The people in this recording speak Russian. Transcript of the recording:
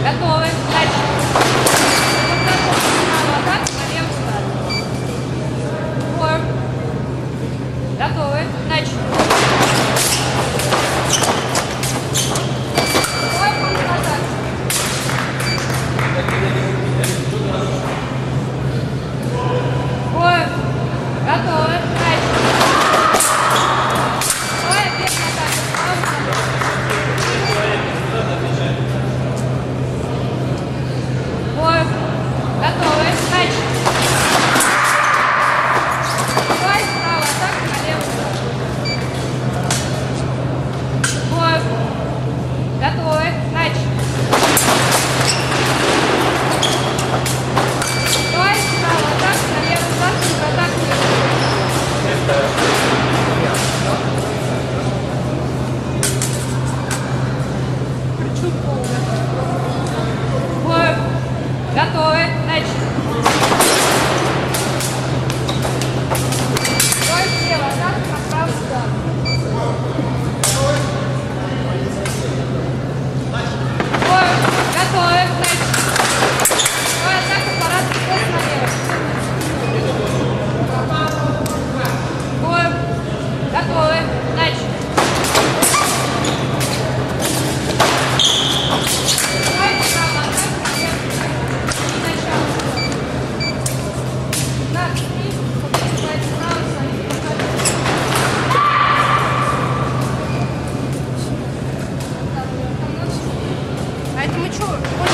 Готовы. Дальше. Атака на левую сторону. Фор. Готовы. Начали. Готовы. Начали. Ой, опять атака. Ой, готовы. Начали. Ой, справа атака на левую сторону. Ой, готовы. Начали. Ой, справа атака на левую сторону. Атака на левую. Ой, готовы. Начали. Ой, слева атака на правую сторону. Ой, готовы. Начали. Ой, атака парад сквозь налево. Ой, готовы. Начали. Ой, справа атака на левую. И начало. На, три. Попадать справа, сами показывать. А это мы что?